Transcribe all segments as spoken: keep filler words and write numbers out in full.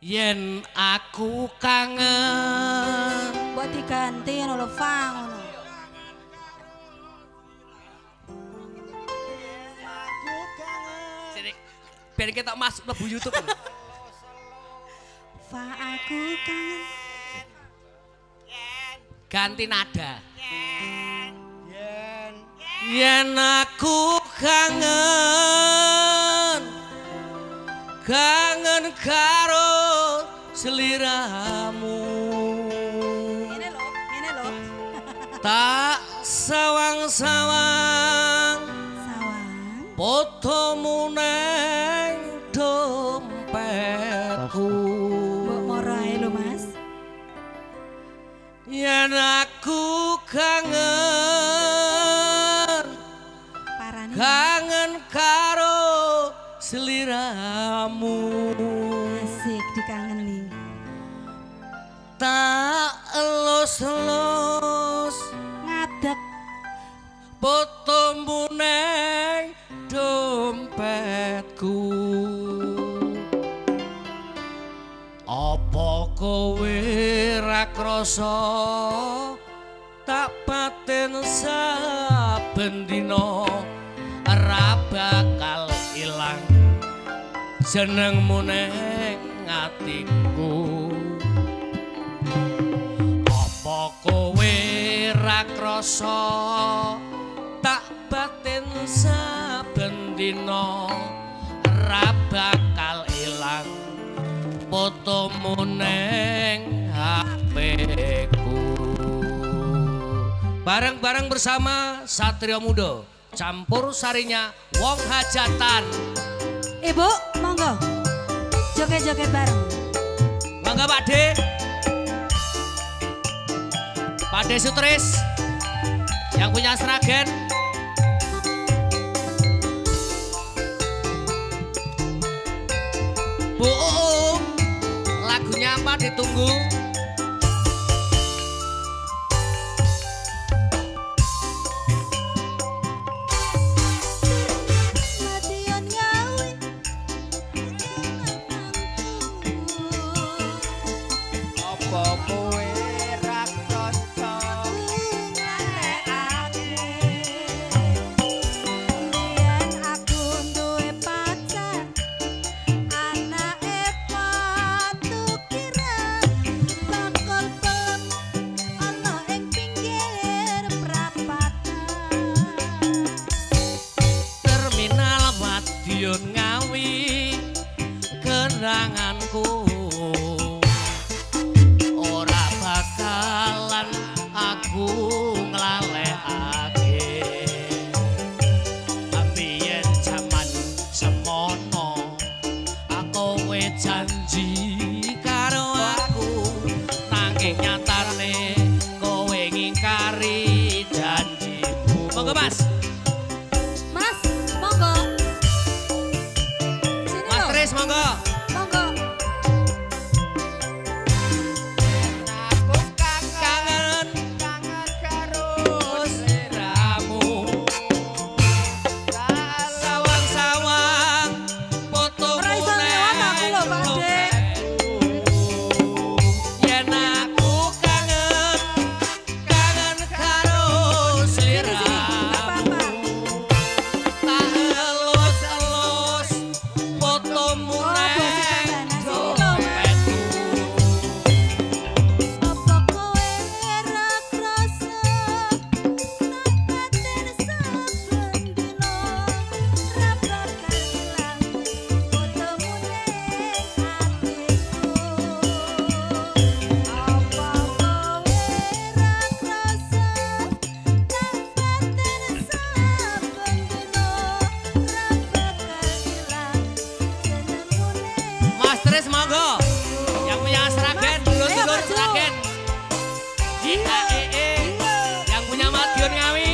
Yen aku kangen buat diganti ngono lho Fang ngono. Sini biar kita masuk ke YouTube. Fa aku kangen. Ganti nada. Yen aku kangen kangen karo seliramu. Ngene lho, ngene lho. Tak sawang-sawang Sawang. fotomu neng dompetku. Mbok moro ae lho Mas. Yen aku kangen Parane. kangen karo seliramu. Asik dikangeni. Tak elus-elus Ngadeg. fotomu neng dompetku. Apa kowe ra krasa tak paten saben dina ra bakal ilang jenengmu neng atiku. Apa kowe ra krasa tak batin saben dina ra bakal ilang fotomu neng H P-ku. Bareng-bareng bersama Satrio Muda, campur sarinya wong hajatan. Ibu, monggo. Joget-joget bareng. Mangga Pak De. Pak De Sutris yang punya Sragen. Bu Uum, lagunya apa ditunggu? Latihan gawe. Apa kowe ra krasa Yen aku duwe pacar, anake patu kirang bakal pelem ana ing pinggir prapatan. terminal Madiun Ngawi kenanganku ora bakalan aku nglalekake ambiyen jaman semono aku kowe janji karo aku nanging nyatane kowe ngingkari janjimu. Monggo Mas. Mas, monggo. Sini Mas lho. Tris monggo. Monggo. Aku kangen kangen karo sliramu. Sawang-sawang fotomu Ora iso lewat aku lho, Pak De. Yen aku kangen kangen karo Sini sini, enggak sliramu. apa-apa. Tak elus-elus fotomu Oh, neng bos sederhana. Sini lho, Mas. dompetku. Apa kowe ra krasa napaten saben dina ra bakal ilang fotomu ning atiku. Apa kowe ra krasa napaten saben dina ra bakal ilang jenengmu ning Mas Tris monggo. Yang punya Sragen, dulur-dulur Ayo, maju. Sragen. Iya, eh, eh. Yang punya Madiun Ngawi.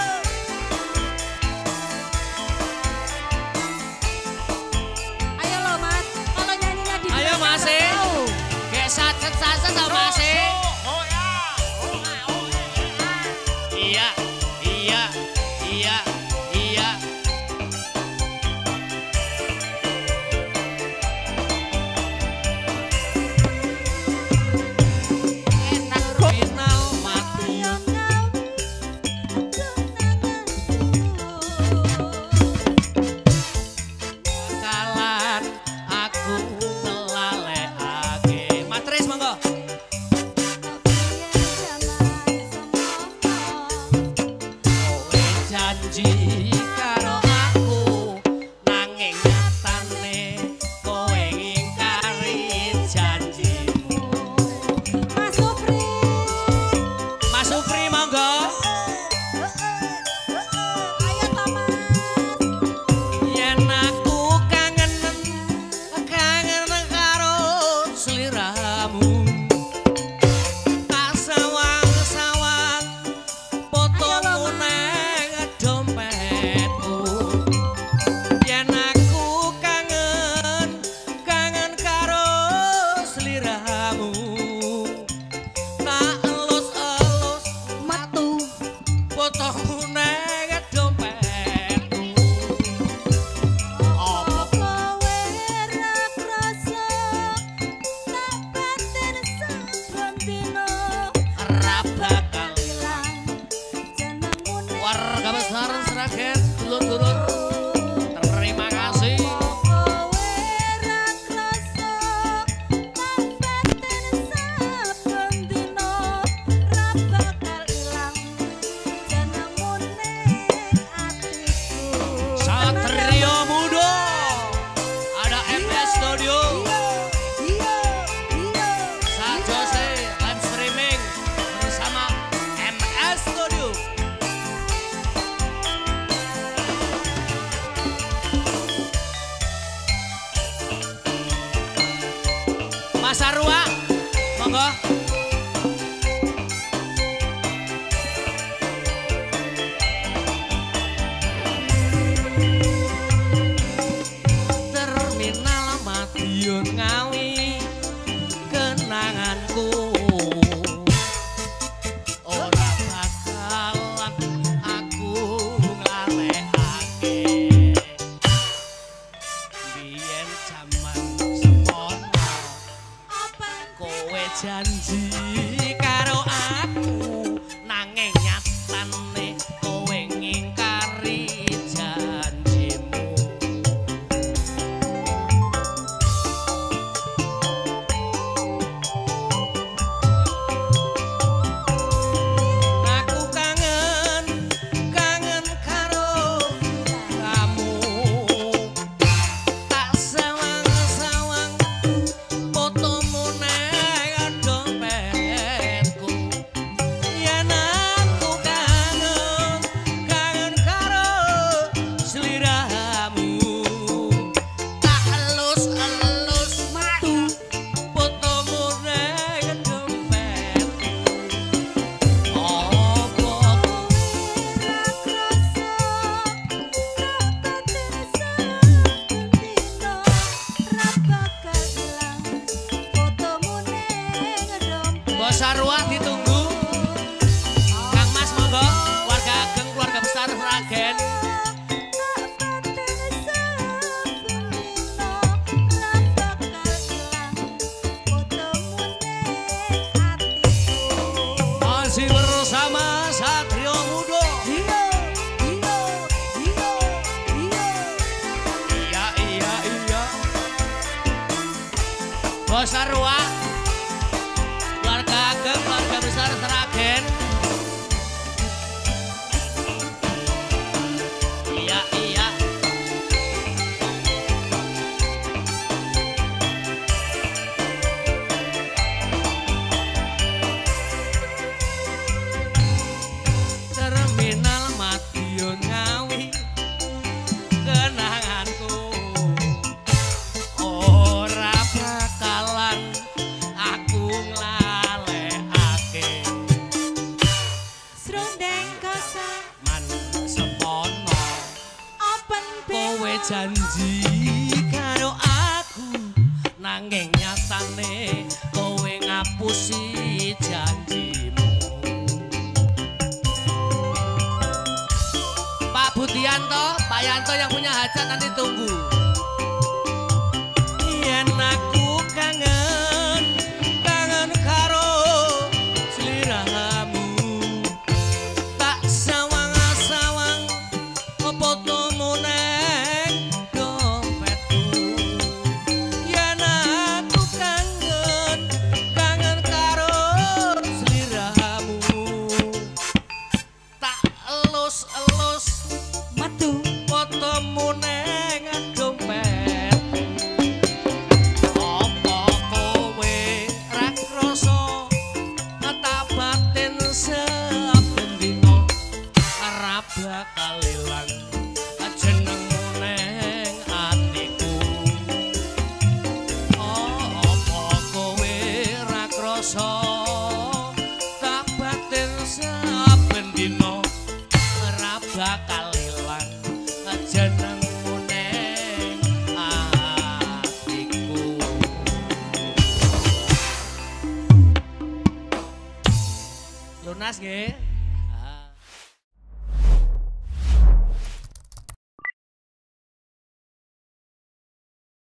Ayo lo Mas, kalau nyanyinya di Ayo Mas. Kayak sacet-sacet tau Mas. Iya, iya, iya, iya. Mas Arwa, monggo. Terminal Madiun Ngawi, kenanganku ora bakalan aku nglalekake. Biyen jaman semono kowe janji karo aku, nanging nyatane kowe ngingkari janjimu. Aku kangen, kangen karo kamu, tak sawang-sawang fotomu nang dompetku. Yen aku kangen, kangen karo sliramu, tak elus-elus matu fotomu nang dompetku. Opo Bos Arwa ditunggu. Kang Mas monggo, warga ageng keluarga besar Sragen. Masih bersama Satrio Muda. Iya, iya, iya. Bos Arwa, warga ageng keluarga besar Sragen. Iya, iya. Terminal Madiun Ngawi, kenanganku ora bakalan aku nglalekake. Srundeng kosa Man semono open kowe janji karo aku, nanging nyatane kowe ngapusi janjimu. Pak Budianto, Pak Yanto yang punya hajat nanti tunggu. Yen aku kangen, kangen karo sliramu, tak sawang-sawang fotomu nang dompetku. Yen aku kangen, kangen karo sliramu, tak elus-elus matu fotomu nang dompetku. Apa kowe ra krasa tak batin saben dina ora bakal ilang jenengmu nang atiku. Apa kowe ra krasa tak batin saben dina ora bakal ilang jenengmu nang atiku. Lunas nggih.